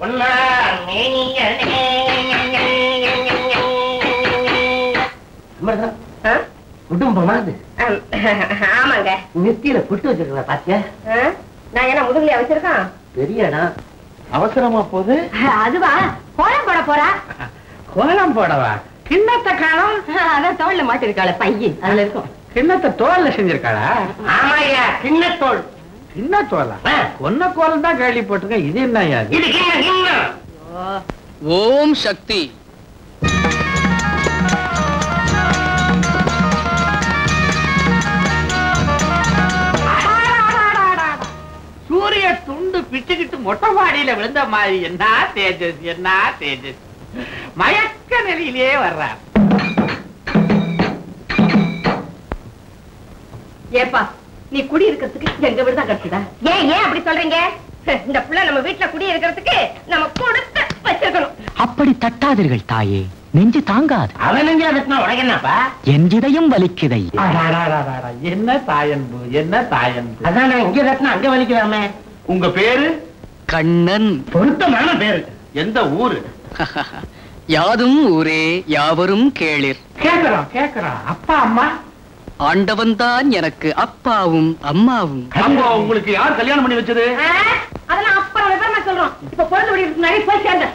குடும்பமா ஆமாங்க. நெத்தியில புட்டு வச்சிருக்கா பாத்தியா? நான் என்ன முதுகுலையா வச்சிருக்கேன்? பெரியடா அவசரமா போகுது. அதுவா கோலம் போட போறா. கோலம் போடவா? கிண்ணத்தை காணோம். அதான் தோல்ல மாட்டிருக்காள பையன், அதுல இருக்கும். கிண்ணத்தை தோல்ல செஞ்சிருக்காளா? ஆமாய்யா, கிண்ணத்தோல். கிண்ணத்தோலா? ஒன்ன கோலம் தான் கேள்விப்பட்டிருக்கேன். இது என்னய்யா? இது கிண்ணம். ஓம் சக்தி. சூரிய துண்டு பிச்சுக்கிட்டு மொட்டை மாடியில விழுந்த மாதிரி. என்ன தேஜஸ், என்ன தேஜஸ். மயக்க நிலையிலே வர்றார். ஏப்பா, நீ குடி இருக்கிறதுக்கு எங்க வீடு தான் கிடைச்சதா? ஏன் அப்படி சொல்றீங்க? இந்த புள்ள நம்ம வீட்டுல குடி இருக்கிறதுக்கு நம்ம கொடுத்து வச்சிருக்கணும். அப்படி தட்டாதீர்கள் தாயே, நெஞ்சு தாங்காது. அவன் நெஞ்சு அதற்கு உடைக்கணப்பா. என் இதயம் வலிக்குதை. என்ன தாயன்பு, என்ன தாயன்பு. அதான் இங்க ரத்னம் அங்க வலிக்கலாமே. உங்க பேரு? கண்ணன். பொருத்தமான பேரு. எந்த ஊரு? யாதும் ஊரே யாவரும் கேளிர். கேக்குறோம். அப்பா அம்மா? ஆண்டவன் தான் எனக்கு அப்பாவும் அம்மாவும். உங்களுக்கு யார் கல்யாணம் பண்ணி வச்சது? அதெல்லாம் அப்புறம் விவரமா சொல்றோம். இப்ப பொழுது முடிவுக்கு முன்னாடி போய் சேர்ந்த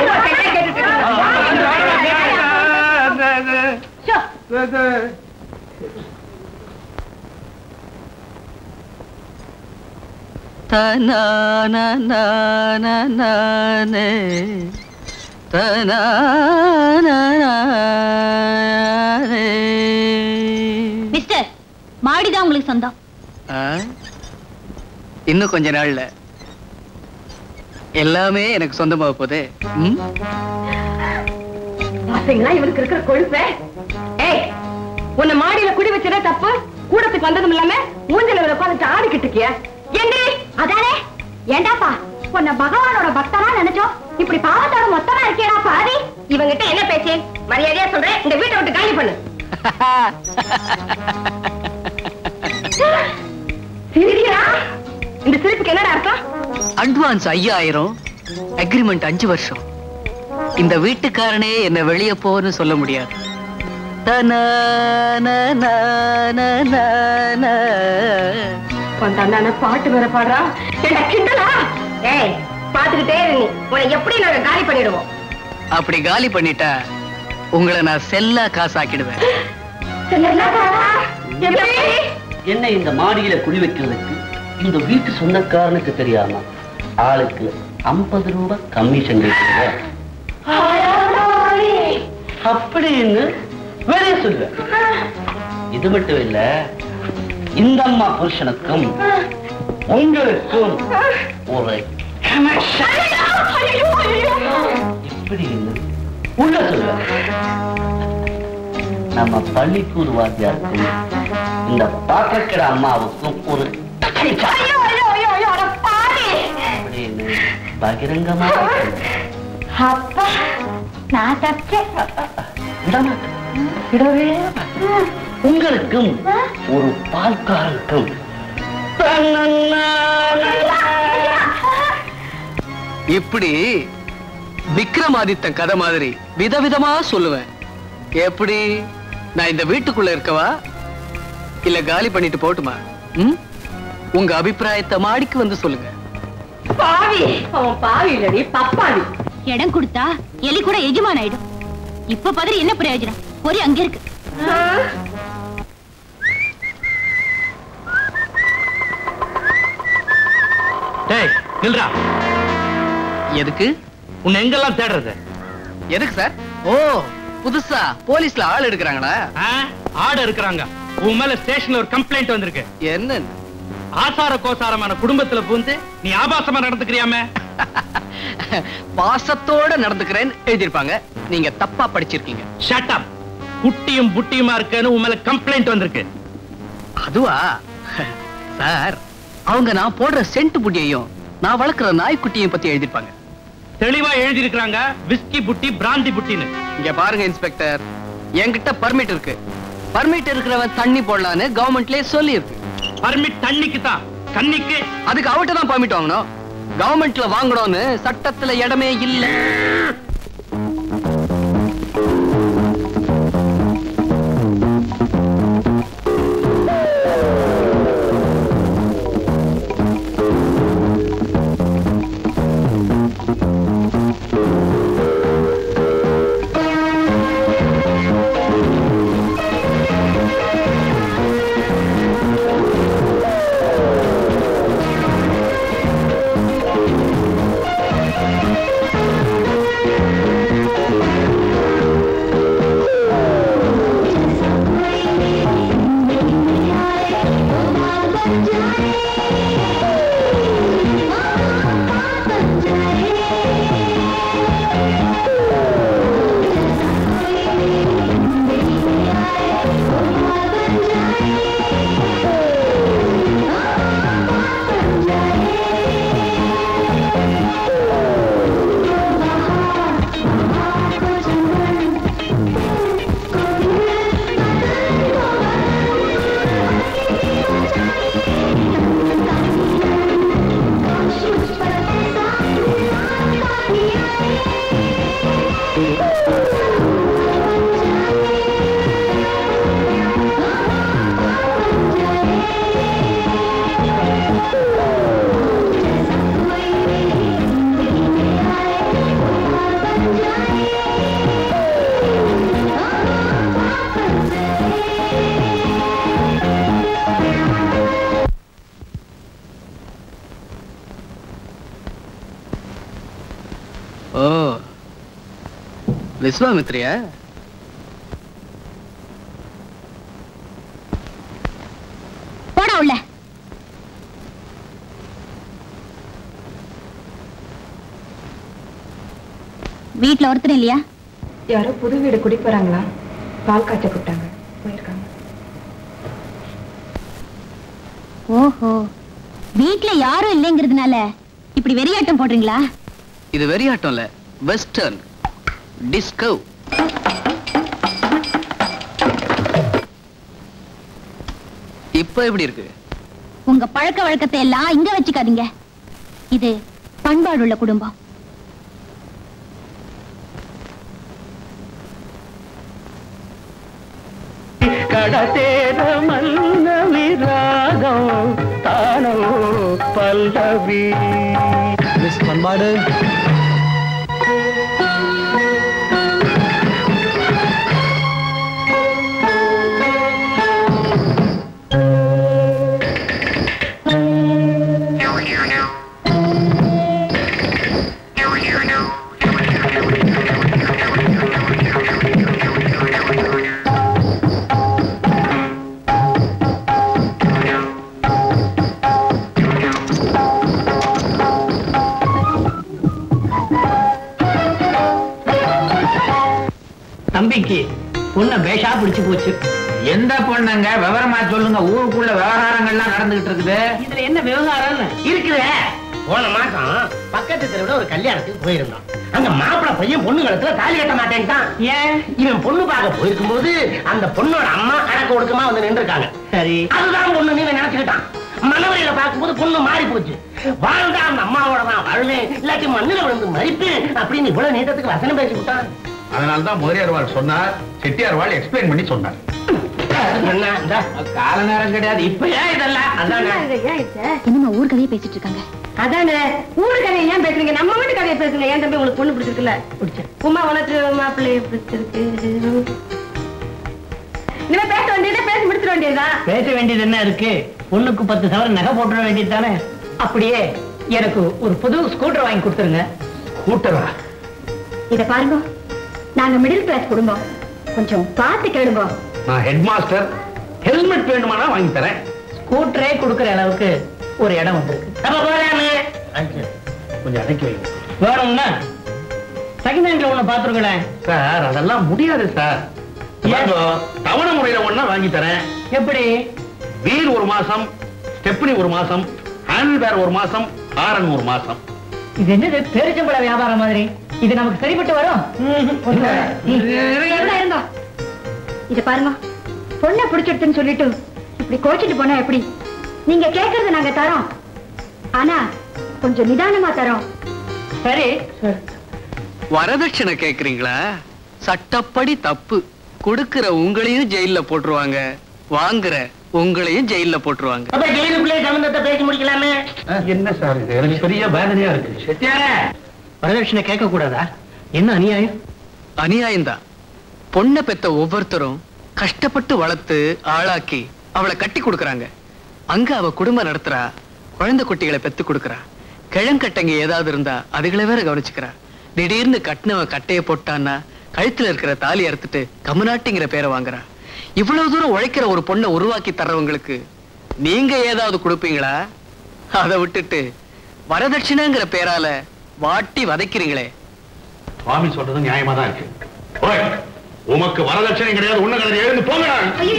மிஸ்டர், மாடிதான் உங்களுக்கு சொந்தம். இன்னும் கொஞ்ச நாள்ல எல்லாமே எனக்கு சொந்தமாக போகுது. இவனுக்கு இருக்கிற கொழுப்ப. உன்னை மாடியில குடி வச்சதே தப்பு. கூடத்துக்கு வந்ததும் இல்லாம மூஞ்சல உட்காந்துட்டு ஆடிக்கிட்டு இருக்கிய. அதானே? ஏண்டாப்பா, உன்னை பகவானோட பக்தனா நினைச்சோம். இப்படி பாவத்தோட மொத்தமா இருக்கேடா பாதி. இவங்கிட்ட என்ன பேச்சு? மரியாதையா சொல்றேன், இந்த வீட்டை விட்டு காலி பண்ணு. இந்த சிரிப்புக்கு என்னடா அர்த்தம்? அட்வான்ஸ் 5000, அக்ரிமெண்ட் 5 வருஷம். இந்த வீட்டுக்காரனே என்ன வெளியே போன்னு சொல்ல முடியாது. பாட்டு வேற பாடுறா. பாத்துக்கிட்டே நீ உன்னை எப்படி நாங்க காலி பண்ணிடுவோம். அப்படி காலி பண்ணிட்டா உங்களை நான் செல்லா காசாக்கிடுவேன். என்ன இந்த மாடியில குடி வைக்கிறதுக்கு இந்த வீட்டு சொந்தக்காரனுக்கு தெரியாம ஆளுக்கு 50 ரூபாய் கமிஷன் கேட்கிறீங்க அப்படின்னு வேற சொல்ல. இது மட்டும் இல்ல, இந்த அம்மா புருஷனுக்கும் உங்களுக்கும் ஒரு இப்படின்னு உள்ள சொல்ல. நம்ம பள்ளிக்கூட வாத்தியாருக்கும் இந்த பாக்கக்கிற அம்மாவுக்கும் ஒரு அப்படின்னு பகிரங்கமா நான் தப்பேன். உங்களுக்கும் ஒரு பால்காரருக்கும் இப்படி விக்ரமாதித்தன் கதை மாதிரி விதவிதமா சொல்லுவேன். எப்படி? நான் இந்த வீட்டுக்குள்ள இருக்கவா இல்ல காலி பண்ணிட்டு போட்டுமா? உங்க அபிப்பிராயத்தை மாடிக்கு வந்து சொல்லுங்க. பாவி, அவன் பாவி இல்லடி, பப்பாவி. இடம் கொடுத்தா எலி கூட எஜமான் ஆயிடும். இப்ப பதறி என்ன பிரயோஜனம்? பொறி அங்க இருக்கு. நில்றா. எதுக்கு? உன்னை எங்கெல்லாம் தேடுறது? எதுக்கு சார்? ஓ, புதுசா போலீஸ்ல ஆள் எடுக்கிறாங்களா? ஆடு இருக்கிறாங்க. உன் மேல ஸ்டேஷன்ல ஒரு கம்ப்ளைண்ட் வந்திருக்கு. என்ன? ஆசார கோசாரமான குடும்பத்துல பூந்து நீ ஆபாசமா நடந்துக்கிறியாமே. பாசத்தோட நடந்துக்கிறேன்னு எழுதிருப்பாங்க. நீங்க தப்பா படிச்சிருக்கீங்க. Shut up. குட்டியும் புட்டியுமா இருக்குன்னு உன் மேல கம்ப்ளைண்ட் வந்திருக்கு. அதுவா சார்? அவங்க நான் போடுற சென்ட் புட்டியையும் நான் வளர்க்கிற நாய்க்குட்டியை பத்தி எழுதிருப்பாங்க. தெளிவா எழுதி இருக்காங்க, விஸ்கி புட்டி பிராந்தி புட்டின்னு. இங்க பாருங்க இன்ஸ்பெக்டர், என்கிட்ட பர்மிட் இருக்கு. பர்மிட் இருக்கிறவன் தண்ணி போடலான்னு கவர்மெண்ட்லயே சொல்லி இருக்கு. பர்மிட் தண்ணிக்கு தான், கண்ணிக்கு. அதுக்கு அவட்ட தான் பர்மிட் வாங்கணும். கவர்மெண்ட்ல வாங்கணும்னு சட்டத்துல இடமே இல்ல. விஸ்வாமித்ரியா? போடா உள்ள. வீட்டுல ஒருத்தர் இல்லையா? யாரோ புது வீடு குடி போறாங்களா? பால் காய்ச்ச கூப்பிட்டாங்க, போயிருக்காங்க. ஓஹோ, வீட்டுல யாரும் இல்லைங்கிறதுனால இப்படி வெறியாட்டம் போடுறீங்களா? இது வெறியாட்டம் இல்ல, வெஸ்டர்ன் டிஸ்கோ. இப்ப எப்படி இருக்கு? உங்க பழக்க வழக்கத்தை எல்லாம் இங்க வச்சுக்காதீங்க. இது பண்பாடுள்ள குடும்பம். கடதேர மன்னவி ராகம் தானோ பல்லவி. பண்பாடு தம்பிக்கு பொண்ண பேஷா பிடிச்சு போச்சு. எந்த பொண்ணுங்க? விவரமா சொல்லுங்க. ஊருக்குள்ள விவகாரங்கள்லாம் நடந்துகிட்டு இருக்குது. இதுல என்ன விவகாரம் இருக்குது? போன மாசம் பக்கத்து தெருவுல ஒரு கல்யாணத்துக்கு போயிருந்தோம். அங்க மாப்பிள பையன் பொண்ணு கழுத்துல தாலி கட்ட மாட்டேன்ட்டான். ஏன்? இவன் பொண்ணு பார்க்க போயிருக்கும் போது அந்த பொண்ணோட அம்மா அடக்க ஒடுக்கமா வந்து நின்று இருக்காங்க. சரி, அதுதான் பொண்ணு நீ நினைச்சுக்கிட்டான். மனவரையில பார்க்கும்போது பொண்ணு மாறி போச்சு. வாழ்ந்தா அந்த அம்மாவோட தான் வாழ்வேன், இல்லாட்டி மண்ணில விழுந்து மறிப்பேன் அப்படின்னு இவ்வளவு நீட்டத்துக்கு வசனம் பேசி விட்டான். அதனால்தான் முதலியார்வாள் சொன்னார், செட்டியார்வாள் எக்ஸ்பிளைன் பண்ணி சொன்னார். கால நேரம் கிடையாது. இப்ப ஏன் இதெல்லாம்? என்னமா ஊர் கதையை பேசிட்டு இருக்காங்க? அதானே, ஊரு கதையை ஏன் பேசுறீங்க? நம்ம வீட்டு கதையை பேசுங்க. ஏன் தம்பி உங்களுக்கு பொண்ணு பிடிச்சிருக்குல்ல? பிடிச்ச உமா உனக்கு மாப்பிள்ளைய பிடிச்சிருக்கு. இனிமே பேச வேண்டியதை பேசி முடிச்சிட வேண்டியதுதான். பேச வேண்டியது என்ன இருக்கு? பொண்ணுக்கு 10 சவரன் நகை போட்டுற வேண்டியது தானே. அப்படியே எனக்கு ஒரு புது ஸ்கூட்டர் வாங்கி கொடுத்துருங்க. கூட்டரா? இத பாருங்க, நாங்க மிடில் கிளாஸ் குடும்பம், கொஞ்சம் பார்த்து கேளுங்க. நான் ஹெட் மாஸ்டர், ஹெல்மெட் வேணுமானா வாங்கி தரேன். ஸ்கூட்டரே கொடுக்கற அளவுக்கு ஒரு இடம் வந்திருக்கு. அப்ப போலாமே. கொஞ்சம் அடக்கி வைங்க வேணும்னா செகண்ட் ஹேண்ட்ல ஒண்ணு பாத்துருங்களேன். சார். அதெல்லாம் முடியாது சார். தவணை முறையில ஒண்ணா வாங்கி தரேன். எப்படி? வீல் 1 மாசம், ஸ்டெப்னி 1 மாசம், ஹேண்டில் பேர் 1 மாசம், ஹாரன் 1 மாசம். இது என்னது பேரிச்சம்பழ வியாபாரம் மாதிரி? இது நமக்கு சரிப்பட்டு வரும்? இருங்க, இத பாருங்க, பொண்ணை பிடிச்சிடுதுன்னு சொல்லிட்டு இப்படி கோச்சிட்டு போனா எப்படி? நீங்க கேக்குறது நாங்க தரோம், ஆனா கொஞ்சம் நிதானமா தரோம். சரி. வரதட்சணை கேக்குறீங்களா? சட்டப்படி தப்பு. கொடுக்கிற உங்களையும் ஜெயில போட்டுருவாங்க, வாங்குற உங்களையும் ஜெயில போட்டுருவாங்க. அப்ப ஜெயிலுக்குள்ளே சம்பந்தத்தை பேசி முடிக்கலாமே. என்ன சார் இது? எனக்கு பெரிய வேதனையா இருக்கு. செட்டியாரே, வரதட்சணை கேட்க கூடாதா? என்ன அநியாயம்? அநியாயம்தான். பொண்ணை பெத்த ஒவ்வொருத்தரும் கஷ்டப்பட்டு வளர்த்து ஆளாக்கி அவளை கட்டி கொடுக்கறாங்க. அங்க அவ குடும்பம் நடத்துறா, குழந்தை குட்டிகளை பெத்து கொடுக்கறா. கிழங்கட்டங்க ஏதாவது இருந்தா அதுகளை வேற கவனிச்சுக்கிறா. திடீர்னு கட்டினவன் கட்டைய போட்டான்னா கழுத்துல இருக்கிற தாலி அறுத்துட்டு கம்மநாட்டிங்கிற பேரை வாங்குறா. இவ்வளவு தூரம் உழைக்கிற ஒரு பொண்ணை உருவாக்கி தர்றவங்களுக்கு நீங்க ஏதாவது கொடுப்பீங்களா? அதை விட்டுட்டு வரதட்சணைங்கிற பேரால வாட்டி வதைக்கிறீங்களே. சுவாமி சொல்றது நியாயமா தான் இருக்கு. ஓய், உமக்கு வரதட்சணை கிடையாது, ஒண்ணு கிடையாது, எழுந்து போங்க.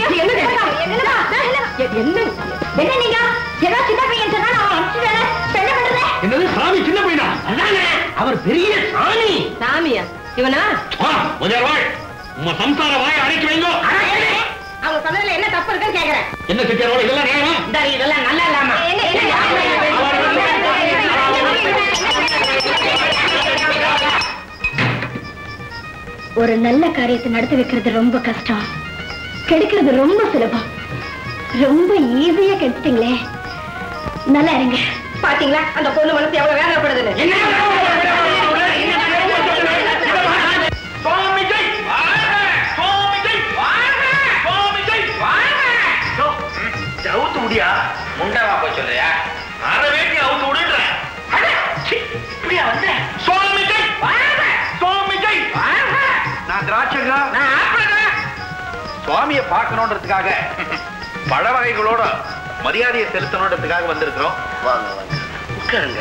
என்ன நீங்க ஏதோ சின்ன பையன் சொன்னா அவன் அனுப்பிச்சுட்டானே, என்ன பண்றே? என்னது சாமி சின்ன பையனா? அதானே அவர் பெரிய சாமி. சாமியா இவனா? முதல்வாய் உங்க சம்சார வாயை அடைக்கி வைங்க. அவங்க சொன்னதுல என்ன தப்பு இருக்குன்னு கேக்குறேன். என்ன செட்டியாரோட இதெல்லாம் நியாயமா? இதெல்லாம் நல்லா இல்லாம ஒரு நல்ல காரியத்தை நடத்தி வைக்கிறது ரொம்ப கஷ்டம், கெடுக்கிறது ரொம்ப சுலபம். ரொம்ப ஈஸியா கெடுத்துட்டீங்களே. நல்லா இருங்க. பாத்தீங்களா அந்த பொண்ணு மனசு எவ்வளவு வேதனைப்படுதுன்னு? அவுத்து முடியா முண்டமா போய் சொல்றியா? அரை வேட்டி அவுத்து விடுன்ற. இப்படியா வந்த? சுவாமி ஜெய், சுவாமி ஜெய். நான் திராட்சைங்க, நான் ஆப்பிளுங்க. சுவாமியை பார்க்கணுன்றதுக்காக பழ வகைகளோட மரியாதையை செலுத்தணுன்றதுக்காக வந்திருக்கிறோம். வாங்க வாங்க உட்காருங்க.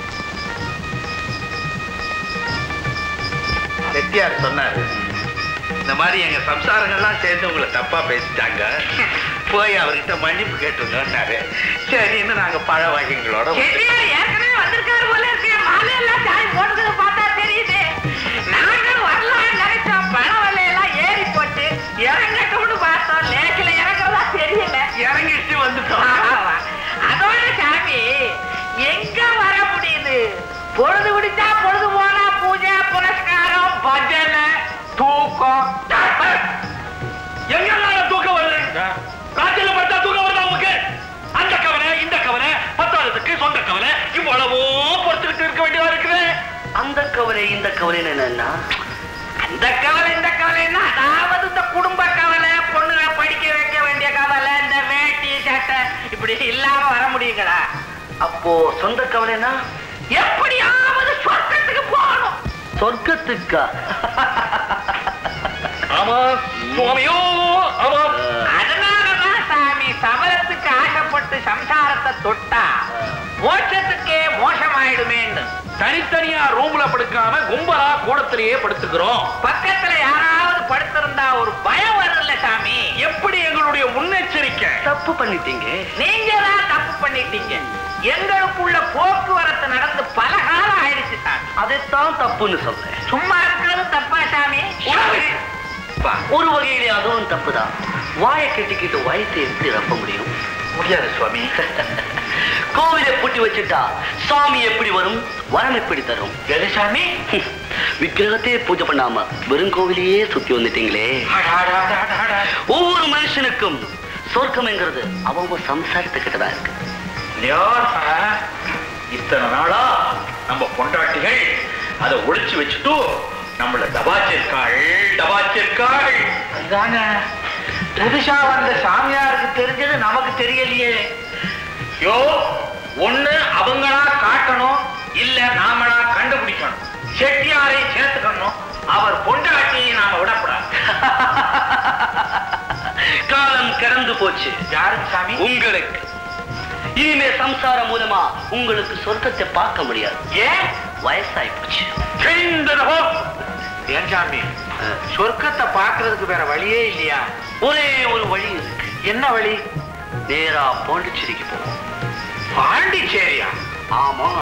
செட்டியார் சொன்னாரு, இந்த மாதிரி எங்க சம்சாரங்கள்லாம் சேர்ந்து உங்களை தப்பா பேசிட்டாங்க, போய் அவர்கிட்ட மன்னிப்பு கேட்டுருந்தாரு. சரின்னு நாங்க பழ வகைகளோட ஏற்கனவே வந்திருக்காரு போல இருக்கு. மாலையெல்லாம் சாய் போட்டுக்கிறத பார்த்தா தெரியுது. நாங்களும் வரலாம் நினைச்சோம், பழ வலையெல்லாம் ஏறி போட்டு இறங்கட்டும்னு பார்த்தோம். லேக்கில இறங்குறதா தெரியல, இறங்கிட்டு வந்துட்டோம். அதோட சாமி எங்க வர முடியுது? பொழுது விடிச்சா பொழுது போனா பூஜை புரஸ்காரம் பஜனை தூக்கம். எங்கெல்லாம் தூக்கம் வருது? காய்ச்சல பட்டா தூக்கம் வருதா உங்களுக்கு? அந்த கவலை இந்த கவலை பத்தாததுக்கு சொந்த கவலை இவ்வளவோ பொறுத்துக்கிட்டு இருக்க வேண்டியதா இருக்குது. அந்த கவலை இந்த கவலை என்னன்னா, அந்த கவலை இந்த கவலைன்னா அதாவது இந்த குடும்ப கவலை, பொண்ணுங்க படிக்க வைக்க வேண்டிய கவலை, இந்த வேட்டி சட்டை இப்படி இல்லாம வர முடியுங்களா? அப்போ சொந்த கவலைனா எப்படியாவது சொர்க்கத்துக்கு போகணும். சொர்க்கத்துக்கா? ஆமா சுவாமியோ, ஆமா. அதனாலதான் சாமி சபலத்துக்கு ஆசைப்பட்டு சம்சாரத்தை தொட்டா மோட்சத்துக்கே மோசமாயிடுமேன்னு தனித்தனியா ரூம்ல படுக்காம கும்பலா கூடத்திலேயே படுத்துக்கிறோம். பக்கத்துல யாராவது படுத்திருந்தா ஒரு பயம் வரும்ல சாமி. எப்படி எங்களுடைய முன்னெச்சரிக்கை? தப்பு பண்ணிட்டீங்க. நீங்க தான் தப்பு பண்ணிட்டீங்க. எங்களுக்குள்ள போக்குவரத்து நடந்து பல காலம் ஆயிடுச்சு சாமி. அதைத்தான் தப்புன்னு சொல்றேன். சும்மா இருக்கிறது தப்பா சாமி? ஒரு வகையிலே அதுவும் தப்புதான். வாயை கட்டிக்கிட்டு வயத்தை எப்படி ரப்ப முடியும்? முடியாது சுவாமி. கோவிலை பூட்டி வச்சுட்டா சாமி எப்படி வரும், வரம் எப்படி தரும்? எது சாமி? விக்கிரகத்தையே பூஜை பண்ணாம வெறும் கோவிலையே சுத்தி வந்துட்டீங்களே. ஒவ்வொரு மனுஷனுக்கும் சொர்க்கம்ங்கிறது அவங்க சம்சாரத்துக்கிட்டதான் இருக்கு. இத்தனை நாளா நம்ம பொண்டாட்டிகள் அதை ஒழிச்சு வச்சுட்டு நம்மள டபாச்சிருக்காள் டபாச்சிருக்காள். புதுசா வந்த சாமியாருக்கு தெரிஞ்சது நமக்கு தெரியலையே. யோ, ஒண்ணு அவங்களா காட்டணும், இல்ல நாமளா கண்டுபிடிக்கணும். செட்டியாரை சேர்த்துக்கணும், அவர் பொண்டாட்டியை நாம விடக்கூடாது. காலம் கடந்து போச்சு. யாருக்கு சாமி? உங்களுக்கு. இனிமே சம்சாரம் மூலமா உங்களுக்கு சொர்க்கத்தை பார்க்க முடியாது. ஏன்? வயசாகி போச்சு. ஏன் சாமி, சொர்க்கத்தை பாக்குறதுக்கு வேற வழியே இல்லையா? ஒரே ஒரு வழி இருக்கு. என்ன வழி? நேரா பாண்டிச்சேரிக்கு போவோம். பாண்டிச்சேரியா? ஆமா.